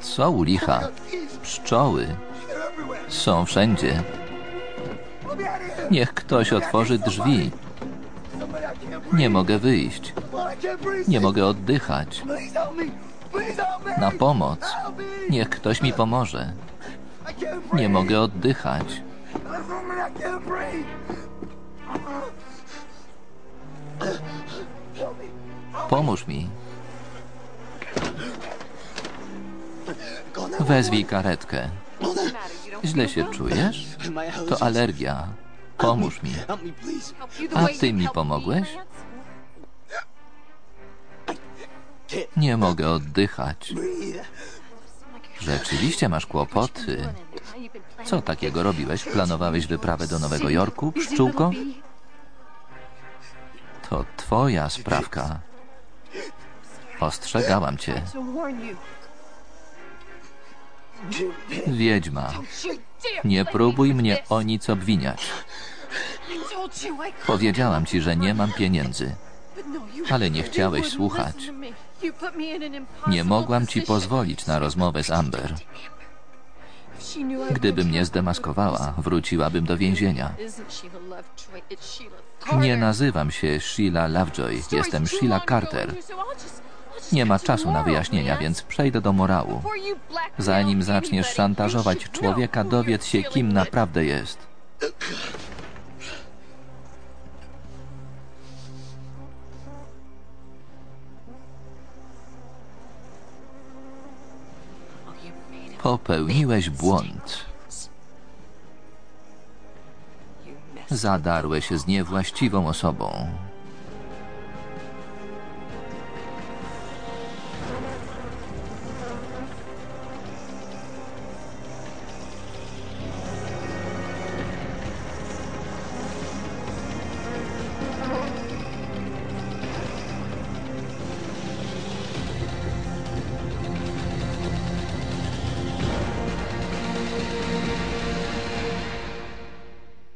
Co u licha? Pszczoły. Są wszędzie. Niech ktoś otworzy drzwi. Nie mogę wyjść. Nie mogę oddychać. Na pomoc. Niech ktoś mi pomoże. Nie mogę oddychać. Pomóż mi. Wezwij karetkę. Źle się czujesz? To alergia. Pomóż mi. A ty mi pomogłeś? Nie mogę oddychać. Rzeczywiście masz kłopoty. Co takiego robiłeś? Planowałeś wyprawę do Nowego Jorku, pszczółko? To twoja sprawka. Ostrzegałam cię. Wiedźma. Nie próbuj mnie o nic obwiniać. Powiedziałam ci, że nie mam pieniędzy. Ale nie chciałeś słuchać. Nie mogłam ci pozwolić na rozmowę z Amber. Gdyby mnie zdemaskowała, wróciłabym do więzienia. Nie nazywam się Sheila Lovejoy. Jestem Sheila Carter. Nie ma czasu na wyjaśnienia, więc przejdę do morału. Zanim zaczniesz szantażować człowieka, dowiedz się, kim naprawdę jest. Popełniłeś błąd. Zadarłeś z niewłaściwą osobą.